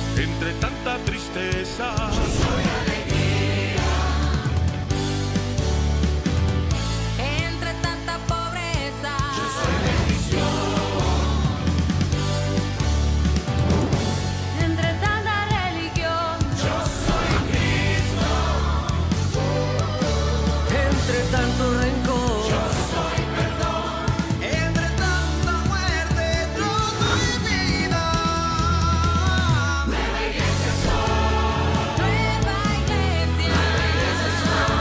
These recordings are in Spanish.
entre tanta tristeza. Yo soy alegría. Entre tanta pobreza. Yo soy bendición. Entre tanta religión. Yo soy Cristo. Entre tanto rencor, Yo soy perdón. entre tanta muerte, yo soy vida. Nueva iglesia soy. Nueva iglesia. Nueva iglesia soy.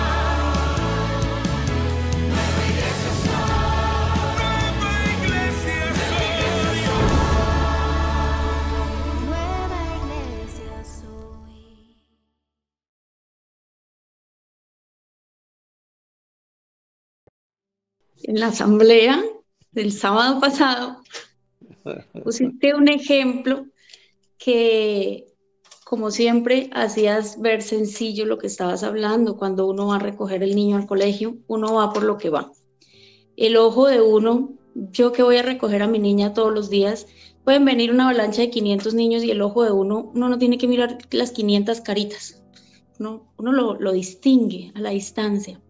Nueva iglesia soy. Nueva iglesia soy. Nueva iglesia soy. En la asamblea del sábado pasado pusiste un ejemplo que, como siempre, hacías ver sencillo lo que estabas hablando. Cuando uno va a recoger el niño al colegio, uno va por lo que va. El ojo de uno, yo que voy a recoger a mi niña todos los días, pueden venir una avalancha de 500 niños y el ojo de uno no tiene que mirar las 500 caritas. Uno lo distingue a la distancia.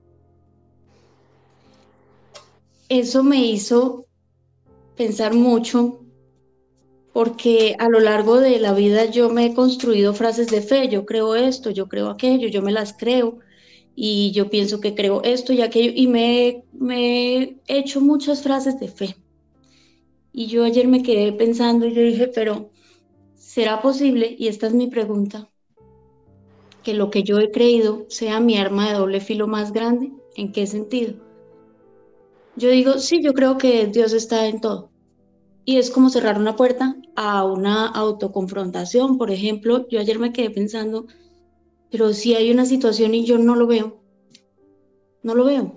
Eso me hizo pensar mucho porque a lo largo de la vida yo me he construido frases de fe. Yo creo esto, yo creo aquello, yo me las creo y yo pienso que creo esto y aquello y me he hecho muchas frases de fe. Y yo ayer me quedé pensando y yo dije, pero ¿será posible? Y esta es mi pregunta, que lo que yo he creído sea mi arma de doble filo más grande. ¿En qué sentido? Yo digo, sí, yo creo que Dios está en todo. Y es como cerrar una puerta a una autoconfrontación. Por ejemplo, yo ayer me quedé pensando, pero si hay una situación y yo no lo veo, no lo veo.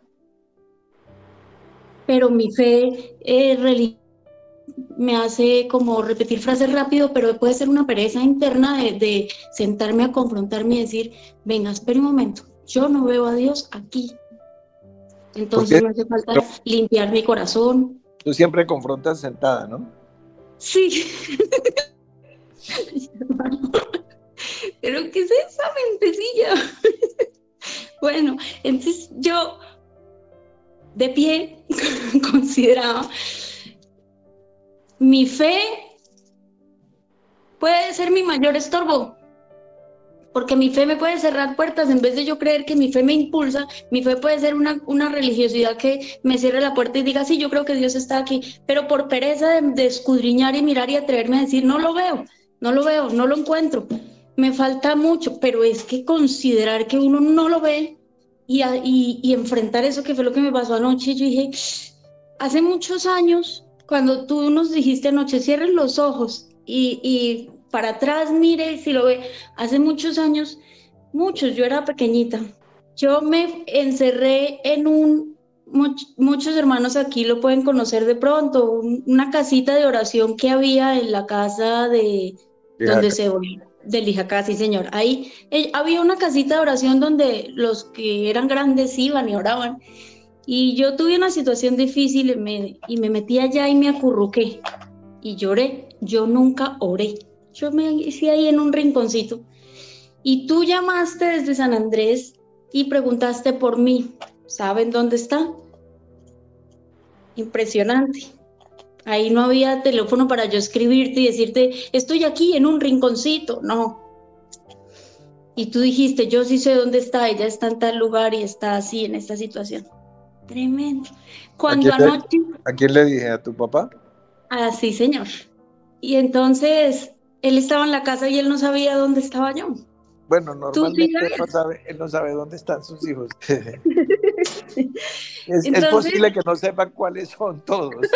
Pero mi fe religiosa me hace como repetir frases rápido, pero puede ser una pereza interna de sentarme a confrontarme y decir, venga, espere un momento, yo no veo a Dios aquí. Entonces me hace falta limpiar mi corazón. Tú siempre confrontas sentada, ¿no? Sí. ¿Pero qué es esa mentecilla? Bueno, entonces yo de pie consideraba mi fe puede ser mi mayor estorbo, porque mi fe me puede cerrar puertas en vez de yo creer que mi fe me impulsa. Mi fe puede ser una religiosidad que me cierre la puerta y diga, sí, yo creo que Dios está aquí, pero por pereza de escudriñar y mirar y atreverme a decir, no lo veo, no lo encuentro, me falta mucho. Pero es que considerar que uno no lo ve y enfrentar eso, que fue lo que me pasó anoche. Yo dije, hace muchos años, cuando tú nos dijiste anoche, cierren los ojos y para atrás mire si lo ve, hace muchos años, muchos, yo era pequeñita, yo me encerré en muchos hermanos aquí lo pueden conocer de pronto, una casita de oración que había en la casa de donde se del Lijacá, sí señor. Ahí había una casita de oración donde los que eran grandes iban y oraban. Y yo tuve una situación difícil y me metí allá y me acurruqué y lloré. Yo nunca oré. Yo me hice ahí en un rinconcito. Y tú llamaste desde San Andrés y preguntaste por mí. ¿Saben dónde está? Impresionante. Ahí no había teléfono para yo escribirte y decirte, estoy aquí en un rinconcito. No. Y tú dijiste, yo sí sé dónde está. Ella está en tal lugar y está así en esta situación. Tremendo. Cuando anoche... ¿A quién le dije? ¿A tu papá? Ah, sí, señor. Y entonces él estaba en la casa y él no sabía dónde estaba yo. Bueno, ¿Tú sí normalmente él no sabe dónde están sus hijos. Es Entonces... posible que no sepa cuáles son todos.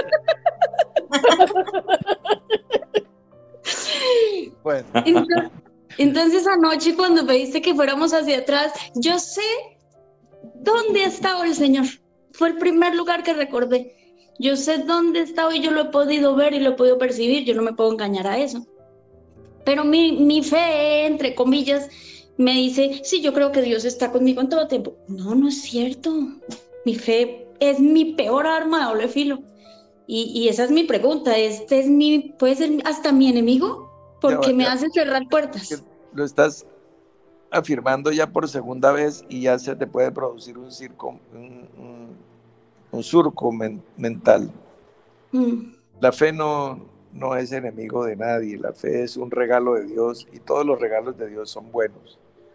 Bueno. Entonces anoche cuando pediste que fuéramos hacia atrás, yo sé dónde estaba el Señor. Fue el primer lugar que recordé. Yo sé dónde estaba y yo lo he podido ver y lo he podido percibir. Yo no me puedo engañar a eso. Pero mi fe, entre comillas, me dice, sí, yo creo que Dios está conmigo en todo tiempo. No, no es cierto. Mi fe es mi peor arma de doble filo. Y esa es mi pregunta. ¿Puede ser hasta mi enemigo? porque me ya, hace cerrar puertas. lo estás afirmando ya por segunda vez y ya se te puede producir un surco mental. Mm, La fe no es enemigo de nadie, la fe es un regalo de Dios y todos los regalos de Dios son buenos.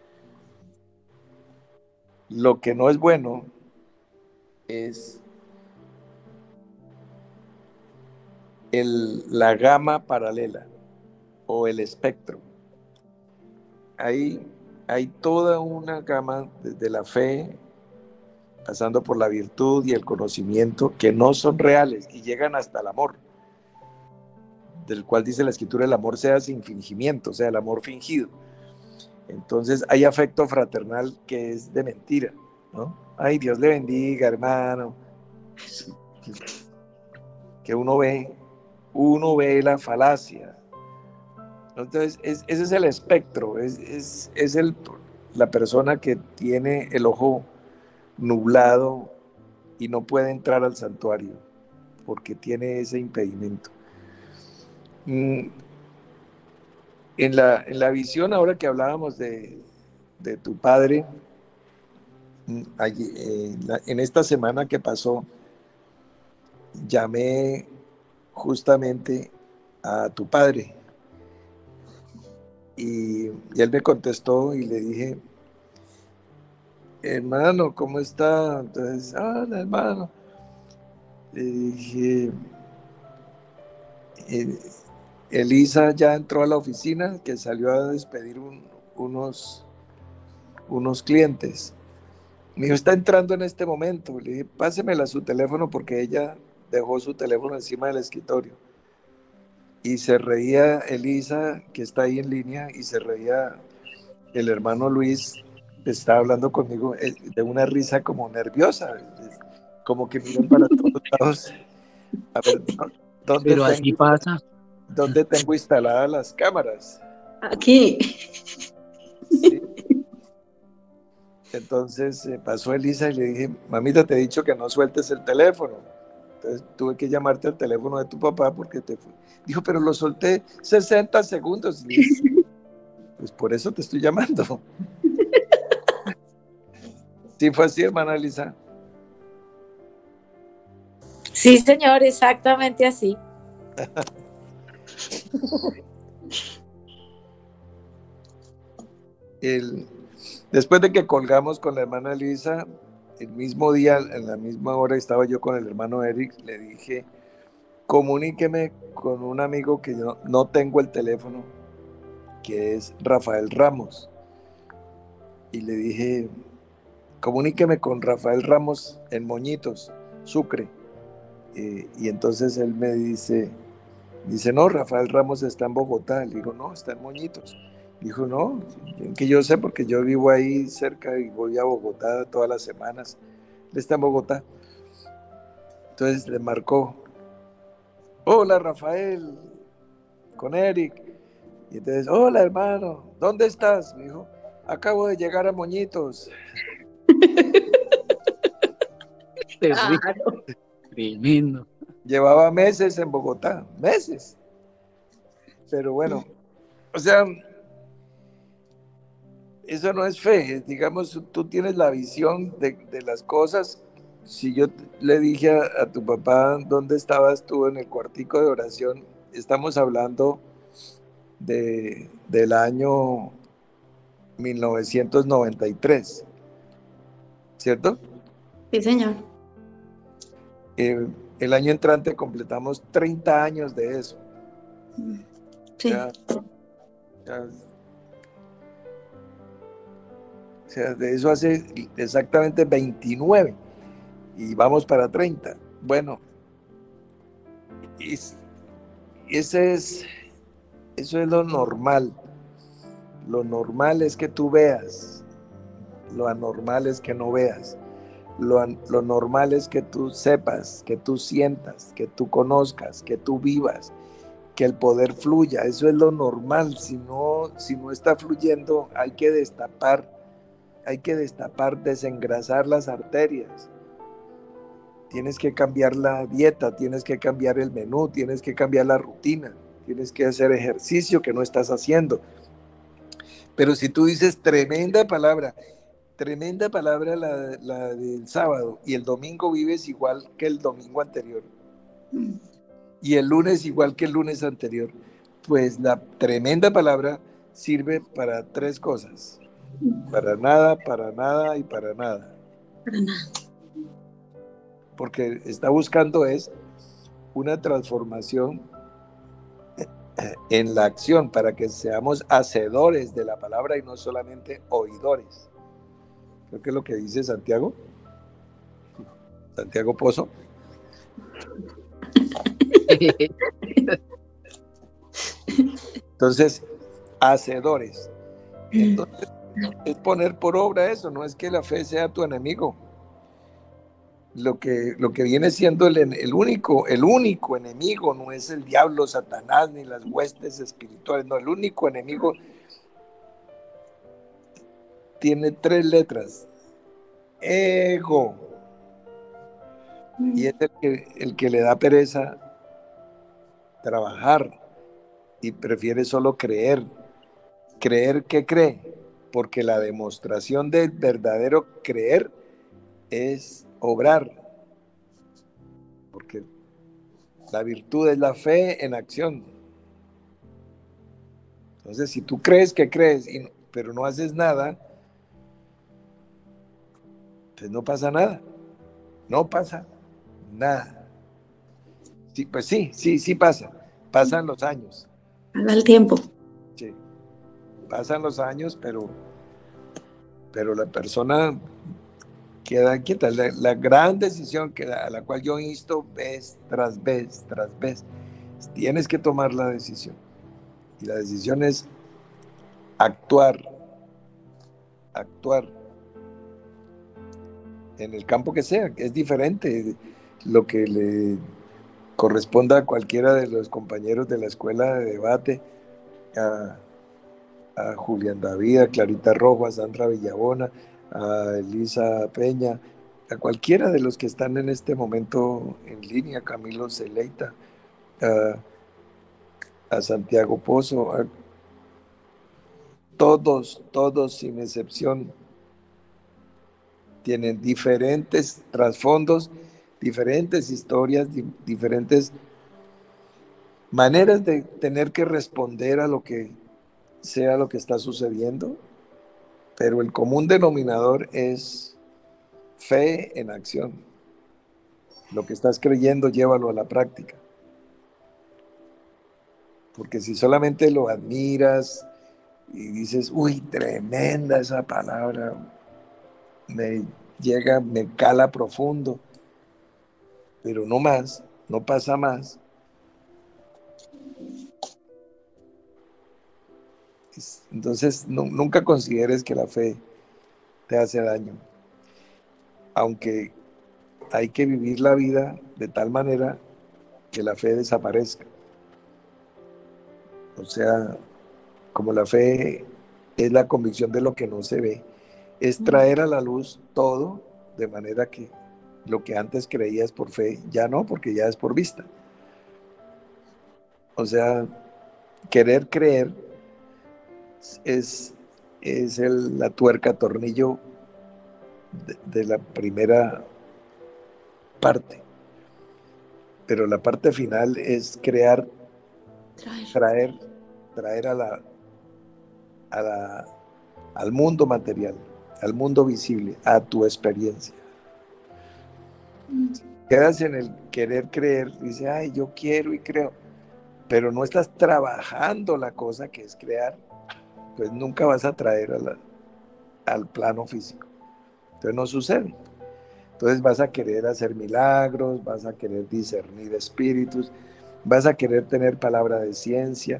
Lo que no es bueno es la gama paralela o el espectro. Hay toda una gama desde la fe, pasando por la virtud y el conocimiento, que no son reales y llegan hasta el amor, del cual dice la Escritura, el amor sea sin fingimiento, o sea, el amor fingido. Entonces hay afecto fraternal que es de mentira, ¿no? Ay, Dios le bendiga, hermano. Que uno ve la falacia. Entonces, ese es el espectro, es la persona que tiene el ojo nublado y no puede entrar al santuario porque tiene ese impedimento. En la visión, ahora que hablábamos de tu padre, en esta semana que pasó, llamé justamente a tu padre y él me contestó y le dije, hermano, ¿cómo está? Entonces, hola, hermano. Le dije, Elisa ya entró a la oficina, que salió a despedir unos clientes. Me dijo, está entrando en este momento. Le dije, pásemela su teléfono porque ella dejó su teléfono encima del escritorio. Y se reía Elisa, que está ahí en línea, y se reía el hermano Luis, que estaba hablando conmigo de una risa como nerviosa, como que miran para todos lados. A ver, Pero así pasa. ¿dónde tengo instaladas las cámaras? Aquí. Sí. Entonces pasó Elisa y le dije, mamita, te he dicho que no sueltes el teléfono. Entonces tuve que llamarte al teléfono de tu papá porque te fue. Dijo, pero lo solté 60 segundos. Y dije, pues por eso te estoy llamando. ¿Sí fue así, hermana Elisa? Sí, señor, exactamente así. Después de que colgamos con la hermana Elisa, el mismo día, en la misma hora, estaba yo con el hermano Eric, le dije, comuníqueme con un amigo que yo no tengo el teléfono, que es Rafael Ramos. Y le dije, comuníqueme con Rafael Ramos en Moñitos, Sucre. Y entonces él me dice, no, Rafael Ramos está en Bogotá. Le digo, no, está en Moñitos. Dijo, no, que yo sé porque yo vivo ahí cerca y voy a Bogotá todas las semanas. Él está en Bogotá. Entonces le marcó, hola Rafael, con Eric. Y entonces, hola hermano, ¿dónde estás? Me dijo, acabo de llegar a Moñitos. Claro. Tremendo. Llevaba meses en Bogotá, meses. Pero bueno, o sea, eso no es fe. Digamos, tú tienes la visión de las cosas. Si yo le dije a tu papá dónde estabas tú en el cuartico de oración, estamos hablando del año 1993, ¿cierto? Sí, señor. El año entrante completamos 30 años de eso. Sí. O sea, de eso hace exactamente 29 y vamos para 30. Bueno, eso es lo normal. Lo normal es que tú veas, lo anormal es que no veas. Lo normal es que tú sepas, que tú sientas, que tú conozcas, que tú vivas, que el poder fluya. Eso es lo normal. Si no está fluyendo, hay que destapar, desengrasar las arterias. Tienes que cambiar la dieta, tienes que cambiar el menú, tienes que cambiar la rutina. tienes que hacer ejercicio que no estás haciendo. Pero si tú dices tremenda palabra la del sábado, y el domingo vives igual que el domingo anterior, y el lunes igual que el lunes anterior, pues la tremenda palabra sirve para tres cosas: para nada, para nada y para nada. Para nada. Porque está buscando es una transformación en la acción, para que seamos hacedores de la palabra y no solamente oidores. Creo que es lo que dice Santiago Pozo. Entonces, hacedores. Entonces, es poner por obra eso, no es que la fe sea tu enemigo. Lo que viene siendo el único enemigo no es el diablo, Satanás, ni las huestes espirituales, no, el único enemigo tiene 3 letras: ego. Y es el que le da pereza trabajar y prefiere solo creer. ¿Creer qué cree? Porque la demostración del verdadero creer es obrar. Porque la virtud es la fe en acción. Entonces, si tú crees que crees, pero no haces nada, pues no pasa nada. No pasa nada. Sí, pues sí pasa. Pasan los años. Pasa el tiempo. Sí. Pasan los años, pero la persona queda quieta. La gran decisión a la cual yo insto vez tras vez, tienes que tomar la decisión. Y la decisión es actuar en el campo que sea. Es diferente lo que le corresponda a cualquiera de los compañeros de la escuela de debate, a Julián David, a Clarita Rojo, a Sandra Villabona, a Elisa Peña, a cualquiera de los que están en este momento en línea, Camilo Zeleita, a Santiago Pozo, a todos sin excepción tienen diferentes trasfondos, diferentes historias, diferentes maneras de tener que responder a lo que sea lo que está sucediendo, pero el común denominador es fe en acción. Lo que estás creyendo, llévalo a la práctica. Porque si solamente lo admiras y dices, uy, tremenda esa palabra, me llega, me cala profundo, pero no más, no pasa más, entonces nunca consideres que la fe te hace daño, aunque hay que vivir la vida de tal manera que la fe desaparezca. O sea, como la fe es la convicción de lo que no se ve, es traer a la luz todo, de manera que lo que antes creías por fe, ya no, porque ya es por vista. O sea, querer creer es la tuerca, tornillo de la primera parte. Pero la parte final es crear, traer al mundo material, al mundo visible, a tu experiencia. Quedas en el querer creer, dice, ay, yo quiero y creo, pero no estás trabajando la cosa que es crear, pues nunca vas a traer al plano físico. Entonces no sucede. Entonces vas a querer hacer milagros, vas a querer discernir espíritus, vas a querer tener palabra de ciencia.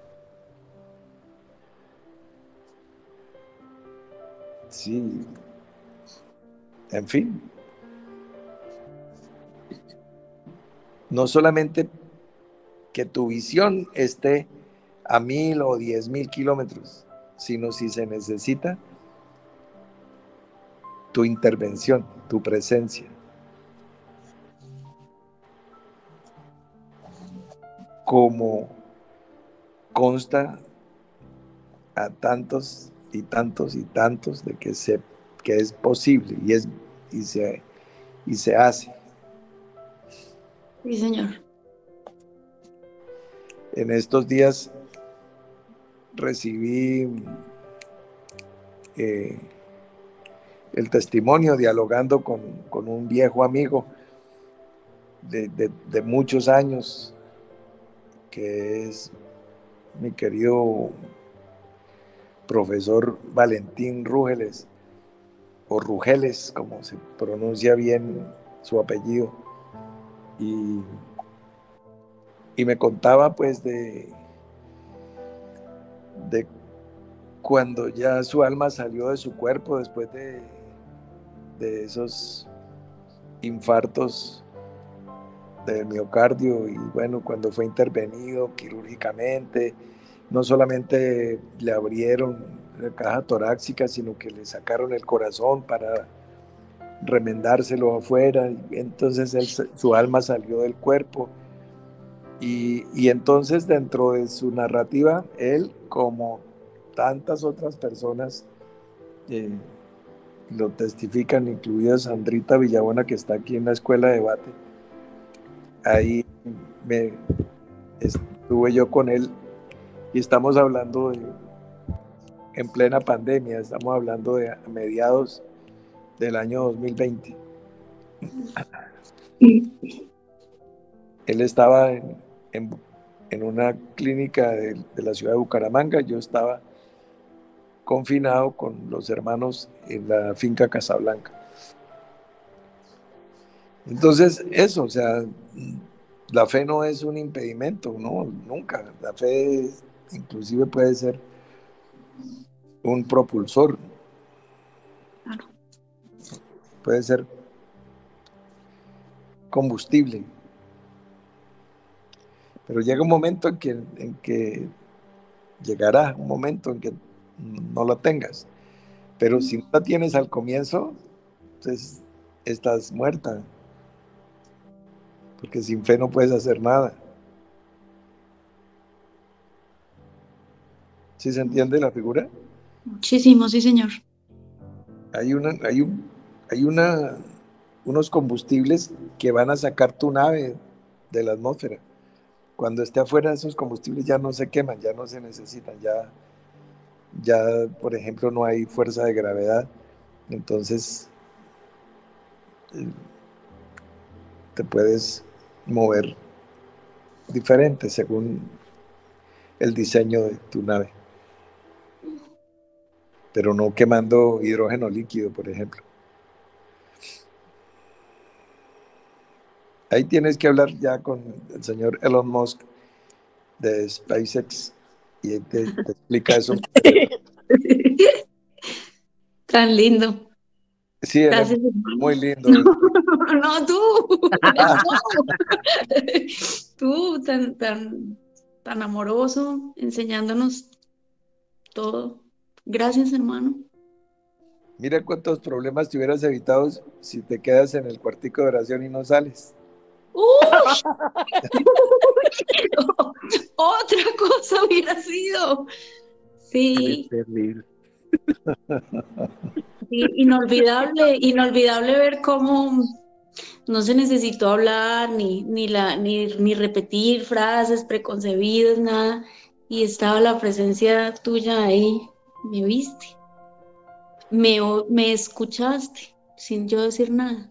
Sí, en fin. No solamente que tu visión esté a 1000 o 10,000 kilómetros, sino si se necesita tu intervención, tu presencia. Como consta a tantos y tantos y tantos de que es posible y se hace. Sí, señor. En estos días recibí el testimonio dialogando con un viejo amigo de muchos años, que es mi querido profesor Valentín Rugeles, o Rugeles, como se pronuncia bien su apellido, y me contaba pues de cuando ya su alma salió de su cuerpo después de esos infartos del miocardio, y bueno, cuando fue intervenido quirúrgicamente, no solamente le abrieron la caja torácica, sino que le sacaron el corazón para remendárselo afuera, y entonces su alma salió del cuerpo, y entonces dentro de su narrativa, él, como tantas otras personas, lo testifican, incluida Sandrita Villabuena, que está aquí en la Escuela de Debate. Ahí estuve yo con él y estamos hablando en plena pandemia, estamos hablando de mediados del año 2020. Él estaba en una clínica de la ciudad de Bucaramanga, yo estaba confinado con los hermanos en la finca Casablanca. Entonces, eso, o sea, la fe no es un impedimento, no, nunca. La fe inclusive puede ser un propulsor. Claro. Puede ser combustible. Pero llega un momento en que llegará un momento en que no la tengas. Pero si no la tienes al comienzo, entonces estás muerta. Porque sin fe no puedes hacer nada. ¿Sí se entiende la figura? Muchísimo, sí, señor. Hay unos combustibles que van a sacar tu nave de la atmósfera. Cuando esté afuera, esos combustibles ya no se queman, ya no se necesitan, ya por ejemplo no hay fuerza de gravedad, entonces te puedes mover diferente según el diseño de tu nave, pero no quemando hidrógeno líquido, por ejemplo. Ahí tienes que hablar ya con el señor Elon Musk de SpaceX y él te explica eso. Tan lindo. Sí, era Gracias, muy lindo. No, tú. Tú, tan amoroso, enseñándonos todo. Gracias, hermano. Mira cuántos problemas te hubieras evitado si te quedas en el cuartico de oración y no sales. Otra cosa hubiera sido. Sí. Terrible. Sí, inolvidable ver cómo no se necesitó hablar ni repetir frases preconcebidas, nada, y estaba la presencia tuya ahí. Me viste, me escuchaste sin yo decir nada.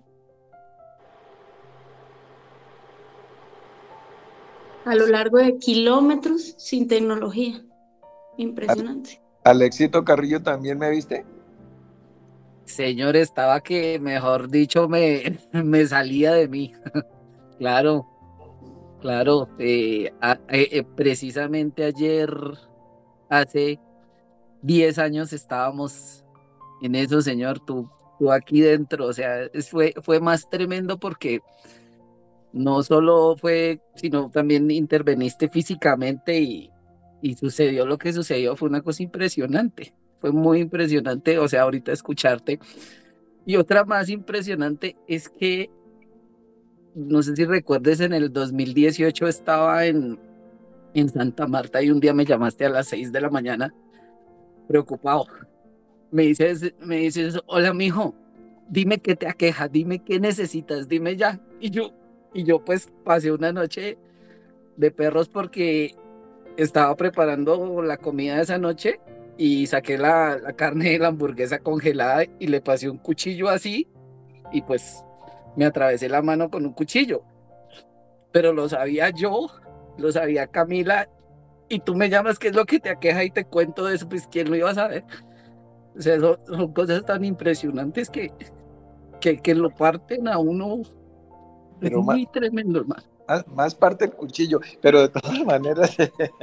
A lo largo de kilómetros sin tecnología. Impresionante. Alexito Carrillo, ¿también me viste? Señor, estaba que, mejor dicho, me salía de mí. Claro, claro. Precisamente ayer, hace 10 años, estábamos en eso, señor, tú aquí dentro. O sea, fue más tremendo porque no solo fue, sino también interveniste físicamente y sucedió lo que sucedió. Fue una cosa impresionante. Fue muy impresionante, o sea, ahorita escucharte. Y otra más impresionante es que, no sé si recuerdes, en el 2018 estaba en en Santa Marta y un día me llamaste a las 6 de la mañana preocupado. Me dices, hola, mijo, dime qué te aqueja, dime qué necesitas, dime ya. Y yo pues pasé una noche de perros porque estaba preparando la comida de esa noche y saqué la carne de la hamburguesa congelada y le pasé un cuchillo así y pues me atravesé la mano con un cuchillo. Pero lo sabía yo, lo sabía Camila, y tú me llamas qué es lo que te aqueja y te cuento de eso, pues quién lo iba a saber. O sea, son cosas tan impresionantes que lo parten a uno. Es Pero muy tremendo, hermano. más parte el cuchillo, pero de todas maneras,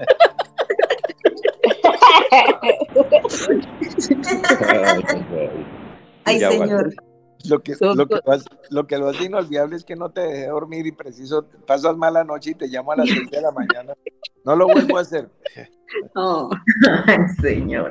Ay, Ya aguanté. señor. Son co- lo que lo hace inolvidable es que no te dejé dormir y preciso, pasas mala noche y te llamo a las 6 de la mañana. No lo vuelvo a hacer. Oh. Ay, señor.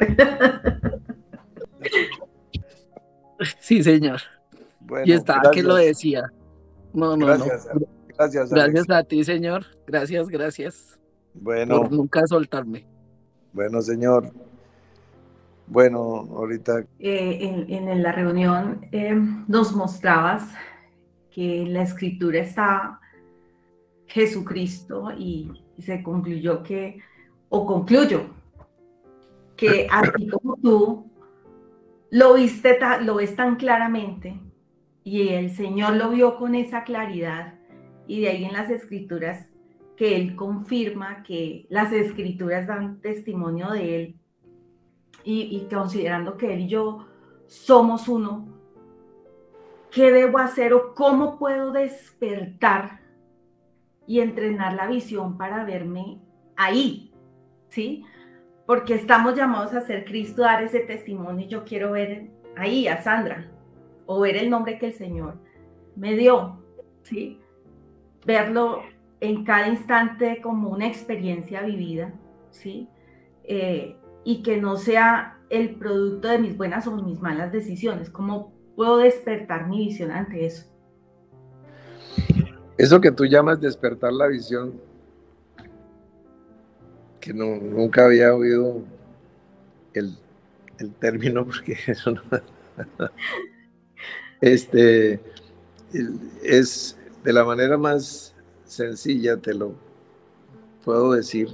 Sí, señor. Bueno, Y estaba que lo gracias. decía. No, no, no. Gracias, gracias, Gracias Alex. a ti, señor. Gracias por Bueno, nunca soltarme. bueno, señor. Bueno, ahorita, En la reunión nos mostrabas que en la escritura está Jesucristo y se concluyó concluyo que así como tú lo ves tan claramente y el Señor lo vio con esa claridad, y de ahí en las escrituras que Él confirma que las escrituras dan testimonio de Él, y considerando que Él y yo somos uno, ¿qué debo hacer o cómo puedo despertar y entrenar la visión para verme ahí? ¿Sí? Porque estamos llamados a ser Cristo, dar ese testimonio, y yo quiero ver ahí a Sandra, o ver el nombre que el Señor me dio, ¿sí? Verlo en cada instante como una experiencia vivida, ¿sí? Y que no sea el producto de mis buenas o mis malas decisiones. ¿Cómo puedo despertar mi visión ante eso? eso que tú llamas despertar la visión, que nunca había oído el término, porque eso no, es de la manera más sencilla, te lo puedo decir,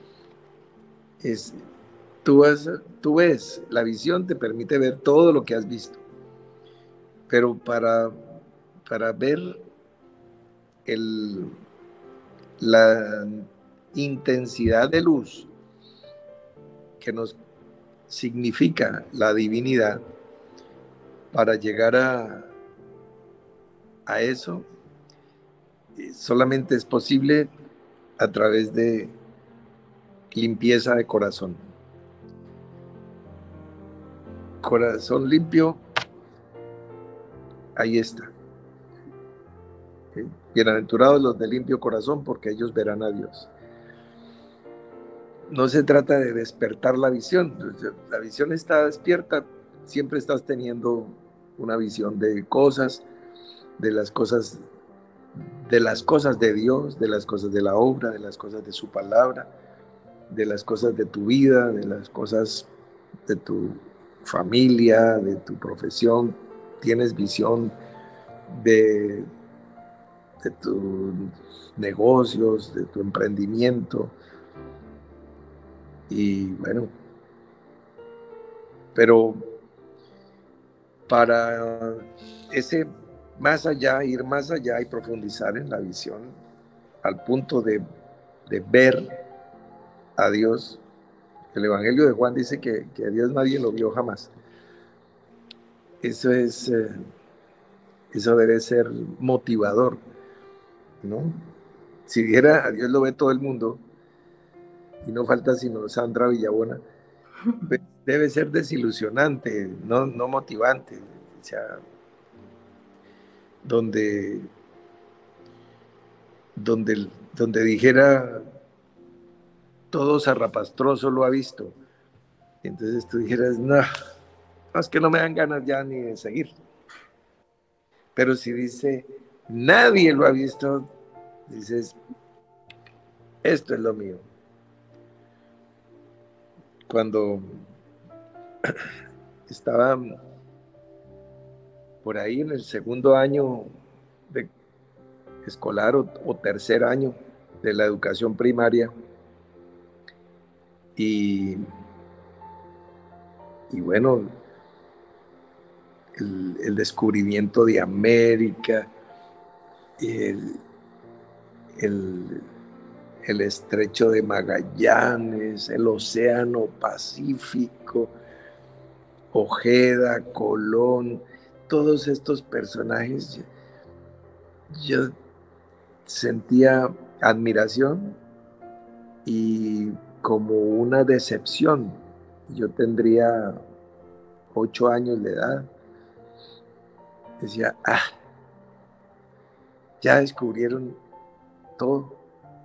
es tú ves, la visión te permite ver todo lo que has visto, pero para ver la intensidad de luz que nos significa la divinidad, para llegar a eso, solamente es posible a través de limpieza de corazón. Corazón limpio, ahí está. Bienaventurados los de limpio corazón, porque ellos verán a Dios. No se trata de despertar la visión. La visión está despierta, siempre estás teniendo una visión de cosas, de las cosas de Dios, de las cosas de la obra, de las cosas de su palabra, de las cosas de tu vida, de las cosas de tu familia, de tu profesión. Tienes visión de tus negocios, de tu emprendimiento. Y bueno, pero para ese más allá, ir más allá y profundizar en la visión al punto de ver a Dios. El Evangelio de Juan dice que a Dios nadie lo vio jamás. Eso debe ser motivador, ¿no? Si dijera a Dios lo ve todo el mundo y no falta sino Sandra Villabona, pues debe ser desilusionante, no motivante. O sea, donde dijera todo zarrapastroso lo ha visto. Entonces tú dijeras, no, es que no me dan ganas ya ni de seguir. Pero si dice, nadie lo ha visto, dices, esto es lo mío. cuando estaba por ahí en el segundo año de escolar o tercer año de la educación primaria, y bueno, el descubrimiento de América, el, el estrecho de Magallanes, el océano Pacífico, Ojeda, Colón, todos estos personajes, yo sentía admiración y como una decepción. Yo tendría 8 años de edad. Decía, ya descubrieron todo.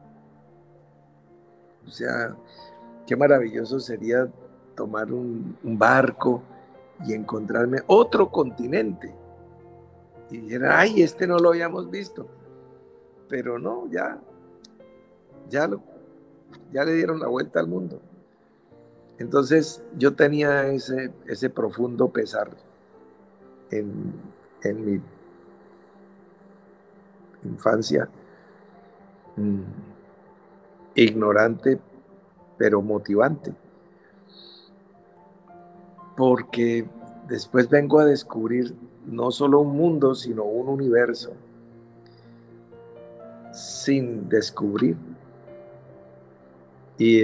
O sea, qué maravilloso sería tomar un barco y encontrarme otro continente. Y dijera, ay, este no lo habíamos visto. Pero no, ya le dieron la vuelta al mundo. Entonces yo tenía ese profundo pesar en mi infancia, ignorante pero motivante, porque después vengo a descubrir no solo un mundo, sino un universo sin descubrir. Y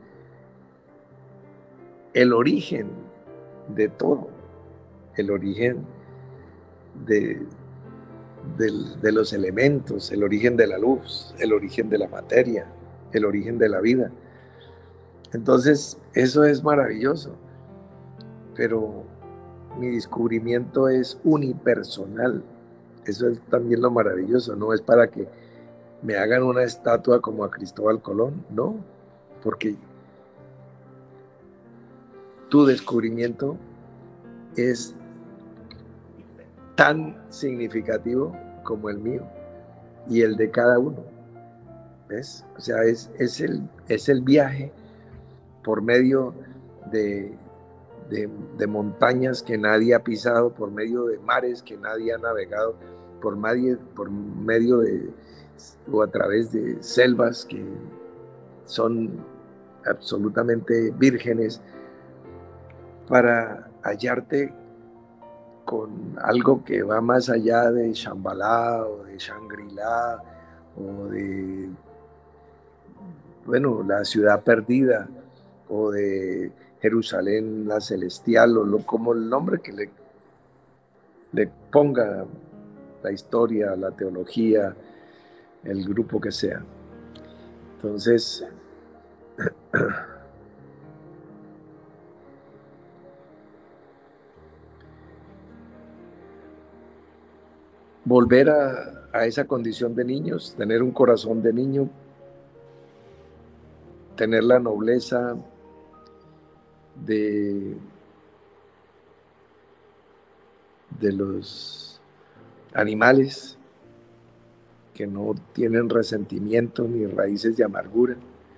el origen de todo, el origen de los elementos, el origen de la luz, el origen de la materia, el origen de la vida. Entonces, eso es maravilloso, pero mi descubrimiento es unipersonal. Eso es también lo maravilloso, no es para que me hagan una estatua como a Cristóbal Colón, no, porque tu descubrimiento es tan significativo como el mío y el de cada uno. ¿Ves? O sea, es el viaje por medio de montañas que nadie ha pisado, por medio de mares que nadie ha navegado, por medio de o a través de selvas que son absolutamente vírgenes, para hallarte con algo que va más allá de Shambhala o de Shangri-La o de, bueno, la ciudad perdida o de Jerusalén la celestial, o como el nombre que le ponga la historia, la teología, el grupo que sea. Entonces, volver a esa condición de niños, tener un corazón de niño, tener la nobleza de los animales que no tienen resentimiento ni raíces de amargura.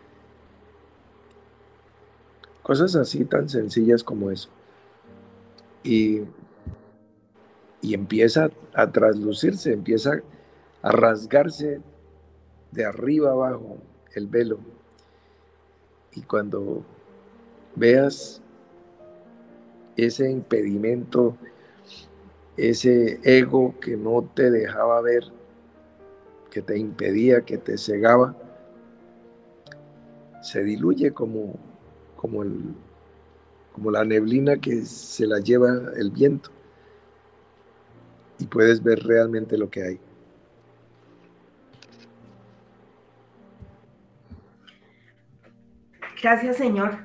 Cosas así tan sencillas como eso. Y empieza a traslucirse, empieza a rasgarse de arriba abajo el velo. Y cuando veas ese impedimento, ese ego que no te dejaba ver, que te impedía, que te cegaba, se diluye como la neblina que se la lleva el viento, y puedes ver realmente lo que hay. Gracias, Señor.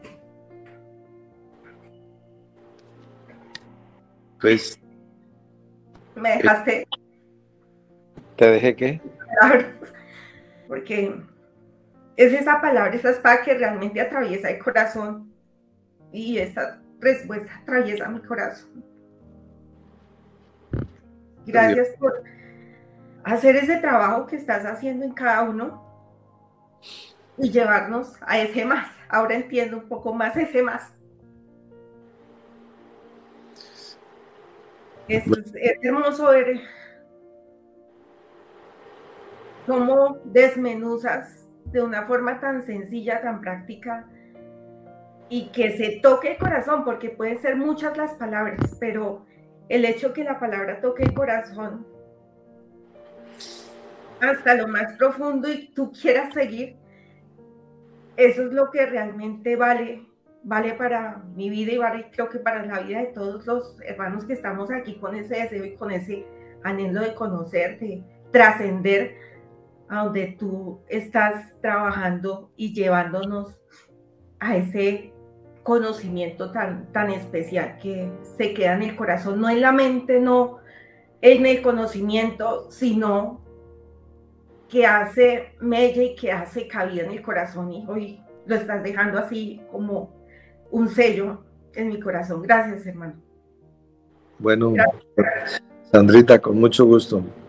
Pues, Me dejaste ¿te dejé qué? palabras, porque es esa palabra, esa espada que realmente atraviesa el corazón, y esta respuesta atraviesa mi corazón. Gracias por hacer ese trabajo que estás haciendo en cada uno, y llevarnos a ese más. Ahora entiendo un poco más ese más. Es hermoso ver cómo desmenuzas de una forma tan sencilla, tan práctica, y que se toque el corazón, porque pueden ser muchas las palabras, pero el hecho que la palabra toque el corazón hasta lo más profundo y tú quieras seguir, eso es lo que realmente vale para mi vida y vale, creo que para la vida de todos los hermanos que estamos aquí con ese deseo y con ese anhelo de conocer, de trascender a donde tú estás trabajando y llevándonos a ese conocimiento tan especial que se queda en el corazón, no en la mente, no en el conocimiento, sino que hace mella y que hace cabida en el corazón, y hoy lo estás dejando así como un sello en mi corazón. Gracias, hermano. Bueno, Gracias. Sandrita, con mucho gusto.